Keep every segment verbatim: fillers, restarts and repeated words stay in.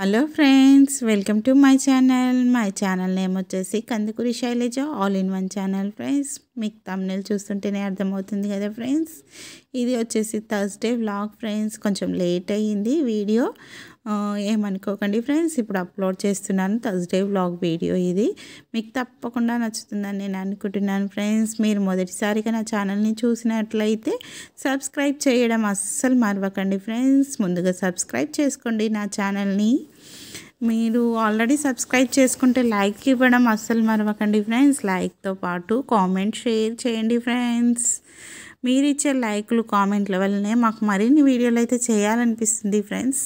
Hello friends, welcome to my channel. My channel name వచ్చేసి Kandukuri Shailaja all in one channel. Friends, మీకు thumbnail చూస్తుంటేనే అర్థమవుతుంది కదా ఫ్రెండ్స్. ఇది వచ్చేసి థర్స్డే వ్లాగ్ ఫ్రెండ్స్. కొంచెం లేట్ అయ్యింది వీడియో, ఏమనుకోకండి ఫ్రెండ్స్. ఇప్పుడు అప్లోడ్ చేస్తున్నాను థర్స్డే వ్లాగ్ వీడియో. ఇది మీకు తప్పకుండా నచ్చుతుందని నేను అనుకుంటున్నాను ఫ్రెండ్స్. మీరు మొదటిసారిగా నా ఛానల్ని చూసినట్లయితే సబ్స్క్రైబ్ చేయడం అస్సలు మరవకండి ఫ్రెండ్స్. ముందుగా సబ్స్క్రైబ్ చేసుకోండి నా ఛానల్ని. మీరు ఆల్రెడీ సబ్స్క్రైబ్ చేసుకుంటే లైక్ ఇవ్వడం అస్సలు మరవకండి ఫ్రెండ్స్. లైక్తో పాటు కామెంట్ షేర్ చేయండి ఫ్రెండ్స్. మీరు ఇచ్చే లైక్లు కామెంట్ల వల్లనే మాకు మరిన్ని వీడియోలు అయితే చేయాలనిపిస్తుంది ఫ్రెండ్స్.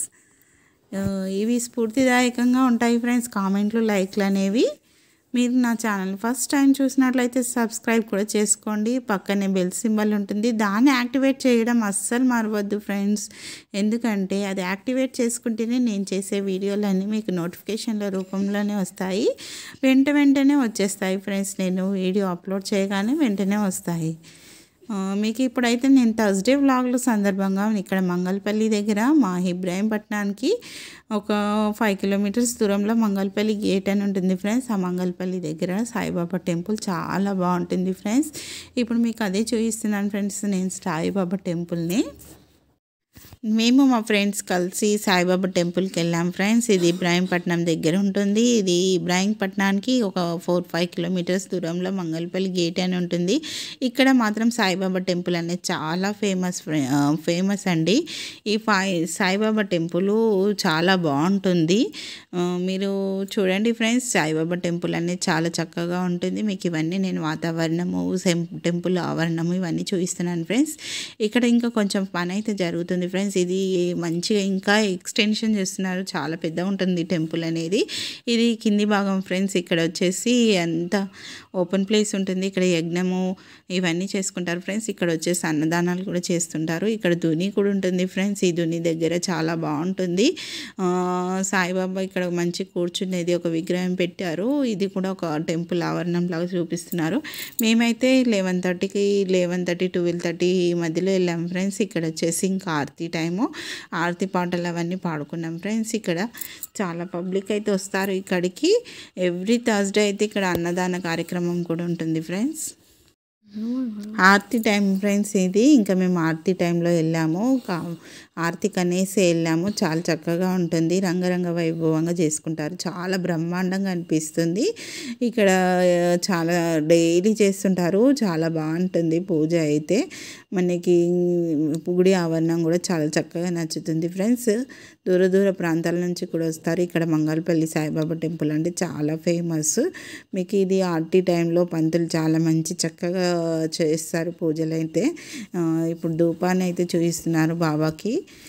ఇవి స్ఫూర్తిదాయకంగా ఉంటాయి ఫ్రెండ్స్, కామెంట్లు లైక్లు అనేవి. మీరు నా ఛానల్ ఫస్ట్ టైం చూసినట్లయితే సబ్స్క్రైబ్ కూడా చేసుకోండి. పక్కనే బెల్ సింబల్ ఉంటుంది, దాన్ని యాక్టివేట్ చేయడం అస్సలు మరవద్దు ఫ్రెండ్స్. ఎందుకంటే అది యాక్టివేట్ చేసుకుంటేనే నేను చేసే వీడియోలన్నీ మీకు నోటిఫికేషన్ల రూపంలోనే వస్తాయి, వెంట వెంటనే వచ్చేస్తాయి ఫ్రెండ్స్. నేను వీడియో అప్లోడ్ చేయగానే వెంటనే వస్తాయి మీకు. ఇప్పుడైతే నేను థర్స్డే వ్లాగ్ల సందర్భంగా ఇక్కడ మంగళపల్లి దగ్గర మా ఇబ్రాహీంపట్నానికి ఒక ఫైవ్ కిలోమీటర్స్ దూరంలో మంగళపల్లి గేట్ అని ఉంటుంది ఫ్రెండ్స్. ఆ మంగళపల్లి దగ్గర సాయిబాబా టెంపుల్ చాలా బాగుంటుంది ఫ్రెండ్స్. ఇప్పుడు మీకు అదే చూపిస్తున్నాను ఫ్రెండ్స్, నేను సాయిబాబా టెంపుల్ని. మేము మా ఫ్రెండ్స్ కలిసి సాయిబాబా టెంపుల్కి వెళ్ళాం ఫ్రెండ్స్. ఇది ఇబ్రాహీంపట్నం దగ్గర ఉంటుంది. ఇది ఇబ్రాహీంపట్నానికి ఒక ఫోర్ ఫైవ్ కిలోమీటర్స్ దూరంలో మంగళపల్లి గేట్ అని ఉంటుంది. ఇక్కడ మాత్రం సాయిబాబా టెంపుల్ అనేది చాలా ఫేమస్ ఫేమస్ అండి. ఈ సాయిబాబా టెంపుల్ చాలా బాగుంటుంది. మీరు చూడండి ఫ్రెండ్స్, సాయిబాబా టెంపుల్ అనేది చాలా చక్కగా ఉంటుంది. మీకు ఇవన్నీ నేను వాతావరణము, టెంపుల్ ఆవరణము ఇవన్నీ చూపిస్తున్నాను ఫ్రెండ్స్. ఇక్కడ ఇంకా కొంచెం పని అయితే జరుగుతుంది ఫ్రెండ్స్. ఇది మంచిగా ఇంకా ఎక్స్టెన్షన్ చేస్తున్నారు, చాలా పెద్దగా ఉంటుంది టెంపుల్ అనేది. ఇది కింది భాగం ఫ్రెండ్స్. ఇక్కడ వచ్చేసి అంత ఓపెన్ ప్లేస్ ఉంటుంది. ఇక్కడ యజ్ఞము ఇవన్నీ చేసుకుంటారు ఫ్రెండ్స్. ఇక్కడ వచ్చేసి అన్నదానాలు కూడా చేస్తుంటారు. ఇక్కడ దుని కూడా ఉంటుంది ఫ్రెండ్స్. ఈ దుని దగ్గర చాలా బాగుంటుంది. సాయిబాబా ఇక్కడ మంచి కూర్చునేది ఒక విగ్రహం పెట్టారు. ఇది కూడా ఒక టెంపుల్ ఆవరణం లాగా చూపిస్తున్నారు. మేమైతే లెవెన్ థర్టీకి లెవెన్ థర్టీ ట్వెల్వ్ థర్టీ మధ్యలో వెళ్ళాం ఫ్రెండ్స్. ఇక్కడ వచ్చేసి ఇంకా ఆరతి టైము, ఆరతి పాటలు అవన్నీ పాడుకున్నాం ఫ్రెండ్స్. ఇక్కడ చాలా పబ్లిక్ అయితే వస్తారు ఇక్కడికి. ఎవ్రీ థర్స్డే అయితే ఇక్కడ అన్నదాన కార్యక్రమం కూడా ఉంటుంది ఫ్రెండ్స్. ఆరతి టైం ఫ్రెండ్స్ ఇది. ఇంకా మేము ఆరతి టైంలో వెళ్ళాము, ఆరతికి అనేసి వెళ్ళాము. చాలా చక్కగా ఉంటుంది, రంగరంగ వైభవంగా చేసుకుంటారు, చాలా బ్రహ్మాండంగా అనిపిస్తుంది. ఇక్కడ చాలా డైలీ చేస్తుంటారు, చాలా బాగుంటుంది పూజ అయితే. మనకి గుడి ఆవరణం కూడా చాలా చక్కగా నచ్చుతుంది ఫ్రెండ్స్. దూర దూర ప్రాంతాల నుంచి కూడా వస్తారు. ఇక్కడ మంగళపల్లి సాయిబాబా టెంపుల్ అంటే చాలా ఫేమస్. మీకు ఇది ఆర్టీ టైంలో పంతులు చాలా మంచి చక్కగా చేస్తారు పూజలు అయితే. ఇప్పుడు ధూపాన్ని అయితే చూపిస్తున్నారు బాబాకి.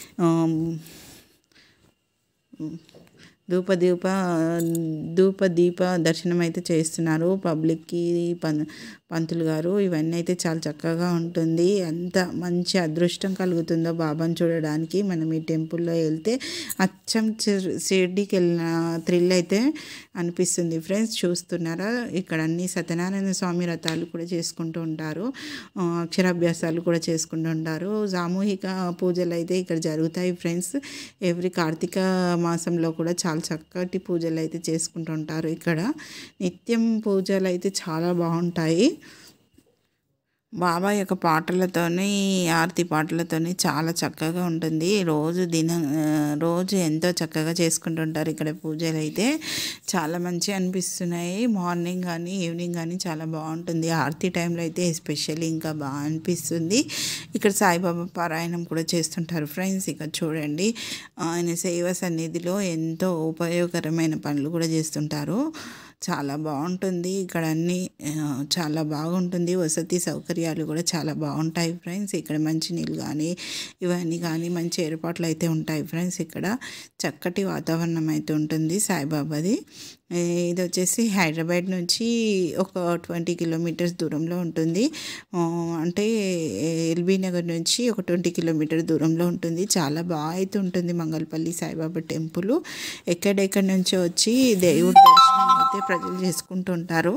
ధూప దీప ధూప దీప దర్శనం అయితే చేస్తున్నారు పబ్లిక్కి పం పంతులు గారు. ఇవన్నీ అయితే చాలా చక్కగా ఉంటుంది. ఎంత మంచి అదృష్టం కలుగుతుందో బాబాను చూడడానికి మనం ఈ టెంపుల్లో వెళ్తే. అచ్చం షిర్డీకి వెళ్ళిన థ్రిల్ అయితే అనిపిస్తుంది ఫ్రెండ్స్. చూస్తున్నారా, ఇక్కడ అన్ని సత్యనారాయణ స్వామి వ్రతాలు కూడా చేసుకుంటూ ఉంటారు, అక్షరాభ్యాసాలు కూడా చేసుకుంటూ ఉంటారు. సామూహిక పూజలు అయితే ఇక్కడ జరుగుతాయి ఫ్రెండ్స్. ఎవ్రీ కార్తీక మాసంలో కూడా చాలా చక్కటి పూజలు అయితే చేసుకుంటూ ఉంటారు. ఇక్కడ నిత్యం పూజలు అయితే చాలా బాగుంటాయి. బాబా యొక్క పాటలతోని, ఆరతి పాటలతోని చాలా చక్కగా ఉంటుంది. రోజు దిన రోజు ఎంతో చక్కగా చేసుకుంటుంటారు ఇక్కడ పూజలు అయితే. చాలా మంచిగా అనిపిస్తున్నాయి. మార్నింగ్ కానీ ఈవినింగ్ కానీ చాలా బాగుంటుంది. ఆరతి టైంలో అయితే ఎస్పెషల్లీ ఇంకా బాగా అనిపిస్తుంది. ఇక్కడ సాయిబాబా పారాయణం కూడా చేస్తుంటారు ఫ్రెండ్స్. ఇక్కడ చూడండి, ఆయన సేవ సన్నిధిలో ఎంతో ఉపయోగకరమైన పనులు కూడా చేస్తుంటారు. చాలా బాగుంటుంది ఇక్కడ, అన్నీ చాలా బాగుంటుంది. వసతి సౌకర్యాలు కూడా చాలా బాగుంటాయి ఫ్రెండ్స్. ఇక్కడ మంచినీళ్ళు కానీ ఇవన్నీ కానీ మంచి ఏర్పాట్లు అయితే ఉంటాయి ఫ్రెండ్స్. ఇక్కడ చక్కటి వాతావరణం అయితే ఉంటుంది సాయిబాబాది. ఇది వచ్చేసి హైదరాబాద్ నుంచి ఒక ట్వంటీ కిలోమీటర్స్ దూరంలో ఉంటుంది. అంటే ఎల్బీ నగర్ నుంచి ఒక ట్వంటీ కిలోమీటర్ దూరంలో ఉంటుంది. చాలా బాగా అయితే ఉంటుంది మంగళపల్లి సాయిబాబా టెంపుల్. ఎక్కడెక్కడి నుంచో వచ్చి దేవుడి దర్శనం అయితే ప్రజలు చేసుకుంటూ ఉంటారు.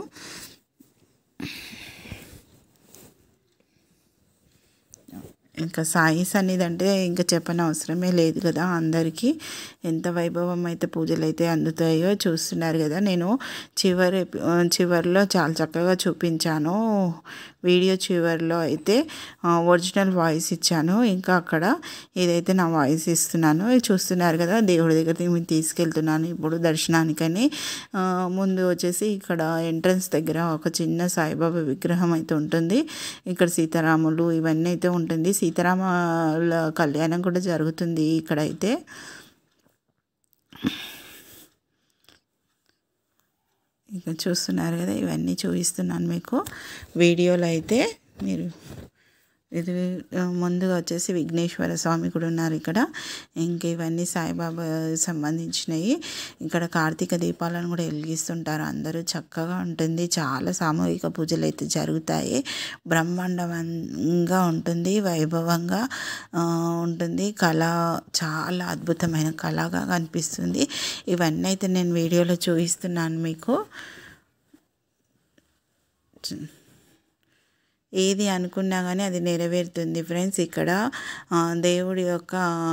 ఇంకా సాయి సన్నిధి అంటే ఇంకా చెప్పని అవసరమే లేదు కదా, అందరికీ ఎంత వైభవం అయితే పూజలు అయితే అందుతాయో చూస్తున్నారు కదా. నేను చివరి చివరిలో చాలా చక్కగా చూపించాను, వీడియో చివరిలో అయితే ఒరిజినల్ వాయిస్ ఇచ్చాను, ఇంకా అక్కడ ఇదైతే నా వాయిస్ ఇస్తున్నాను. చూస్తున్నారు కదా, దేవుడి దగ్గరికి మేము తీసుకెళ్తున్నాను ఇప్పుడు దర్శనానికని. ముందు వచ్చేసి ఇక్కడ ఎంట్రన్స్ దగ్గర ఒక చిన్న సాయిబాబా విగ్రహం అయితే ఉంటుంది, ఇక్కడ సీతారాములు ఇవన్నీ అయితే ఉంటుంది, సీతారాముల కళ్యాణం కూడా జరుగుతుంది ఇక్కడైతే. ఇక చూస్తున్నారు కదా, ఇవన్నీ చూపిస్తున్నాను మీకు వీడియోలో అయితే. మీరు ఇది ముందుగా వచ్చేసి విఘ్నేశ్వర స్వామి కూడా ఉన్నారు ఇక్కడ, ఇంక ఇవన్నీ సాయిబాబా సంబంధించినవి. ఇక్కడ కార్తీక దీపాలను కూడా వెలిగిస్తుంటారు అందరూ, చక్కగా ఉంటుంది. చాలా సామూహిక పూజలు అయితే జరుగుతాయి, బ్రహ్మాండంగా ఉంటుంది, వైభవంగా ఉంటుంది, కళ చాలా అద్భుతమైన కళగా కనిపిస్తుంది. ఇవన్నీ అయితే నేను వీడియోలో చూపిస్తున్నాను మీకు. ఏది అనుకున్నా కానీ అది నెరవేరుతుంది ఫ్రెండ్స్. ఇక్కడ దేవుడి యొక్క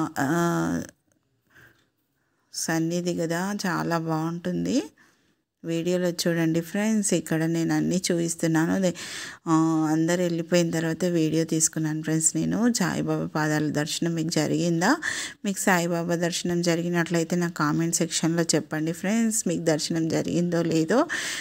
సన్నిధి కదా, చాలా బాగుంటుంది. వీడియోలో చూడండి ఫ్రెండ్స్, ఇక్కడ నేను అన్నీ చూపిస్తున్నాను. అందరు వెళ్ళిపోయిన తర్వాత వీడియో తీసుకున్నాను ఫ్రెండ్స్ నేను. సాయిబాబా పాదాల దర్శనం మీకు జరిగిందా? మీకు సాయిబాబా దర్శనం జరిగినట్లయితే నా కామెంట్ సెక్షన్లో చెప్పండి ఫ్రెండ్స్, మీకు దర్శనం జరిగిందో లేదో.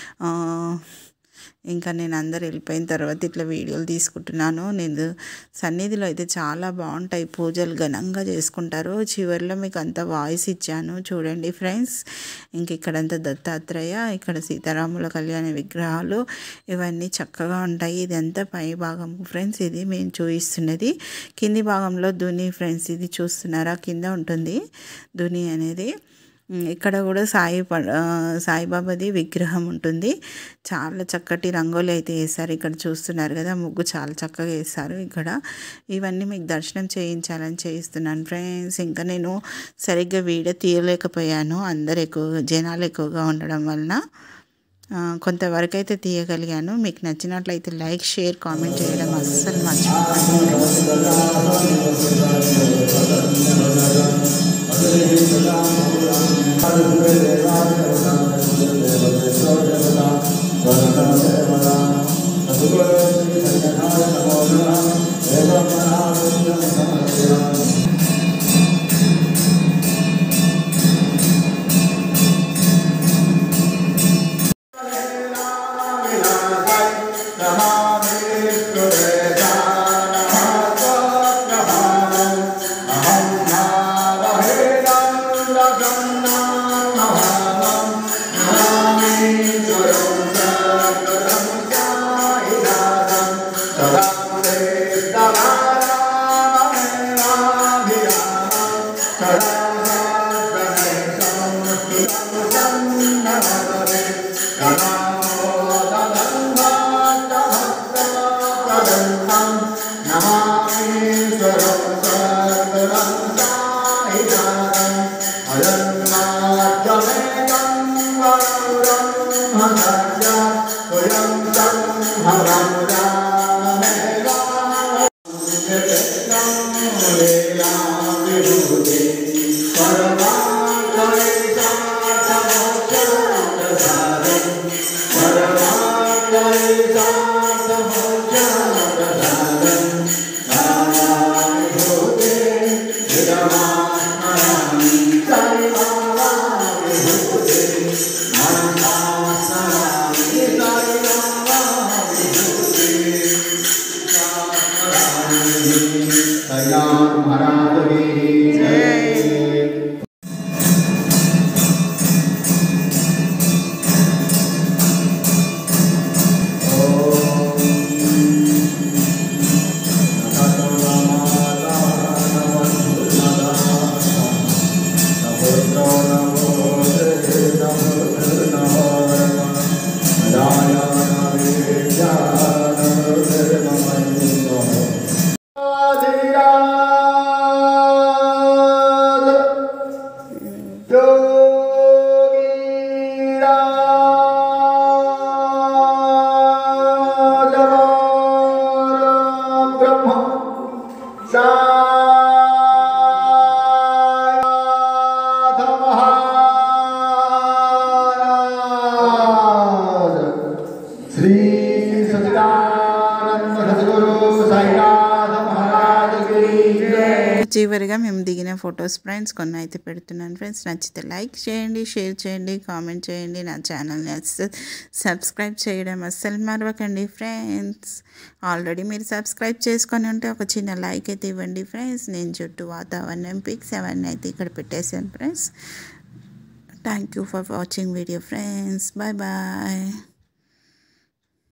ఇంకా నేను అందరు వెళ్ళిపోయిన తర్వాత ఇట్లా వీడియోలు తీసుకుంటున్నాను. నేను సన్నిధిలో అయితే చాలా బాగుంటాయి పూజలు, ఘనంగా చేసుకుంటారు. చివరిలో మీకు అంత వాయిస్ ఇచ్చాను చూడండి ఫ్రెండ్స్. ఇంక ఇక్కడంతా దత్తాత్రేయ, ఇక్కడ సీతారాముల కళ్యాణ విగ్రహాలు ఇవన్నీ చక్కగా ఉంటాయి. ఇదంతా పై భాగం ఫ్రెండ్స్, ఇది మేము చూపిస్తున్నది. కింది భాగంలో దుని ఫ్రెండ్స్, ఇది చూస్తున్నారా, కింద ఉంటుంది దుని అనేది. ఇక్కడ కూడా సాయి సాయిబాబాది విగ్రహం ఉంటుంది, చాలా చక్కటి రంగోలి అయితే వేశారు. ఇక్కడ చూస్తున్నారు కదా, ముగ్గు చాలా చక్కగా వేశారు ఇక్కడ. ఇవన్నీ మీకు దర్శనం చేయించాలని చేయిస్తున్నాను ఫ్రెండ్స్. ఇంకా నేను సరిగ్గా వీడియో తీయలేకపోయాను, అందరు ఎక్కువ జనాలు ఎక్కువగా ఉండడం వలన. కొంతవరకు అయితే తీయగలిగాను. మీకు నచ్చినట్లయితే లైక్, షేర్, కామెంట్ చేయడం అస్సలు మర్చిపోకండి. Namaste. చివరిగా మేము దిగిన ఫొటోస్ ఫ్రెండ్స్ కొన్ని అయితే పెడుతున్నాను ఫ్రెండ్స్. నచ్చితే లైక్ చేయండి, షేర్ చేయండి, కామెంట్ చేయండి. నా ఛానల్ని అస్సలు సబ్స్క్రైబ్ చేయడం అస్సలు మరవకండి ఫ్రెండ్స్. ఆల్రెడీ మీరు సబ్స్క్రైబ్ చేసుకొని ఉంటే ఒక చిన్న లైక్ అయితే ఇవ్వండి ఫ్రెండ్స్. నేను చుట్టూ వాతావరణం పిక్స్ అవన్నీ అయితే ఇక్కడ పెట్టేశాను friends. Thank you for watching video friends. Bye bye.